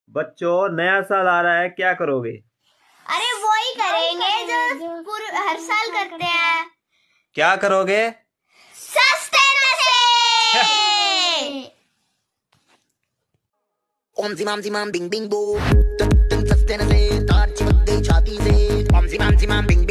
बच्चों, नया साल आ रहा है, क्या करोगे? अरे वो ही करेंगे जो हर साल करते हैं। क्या करोगे? सस्ते नशे। ओम जिमाम जिमाम बिंग बिंग बो, सस्ते नशे तार चिपक गई छाती से। ओम जिमाम जिमाम बिंग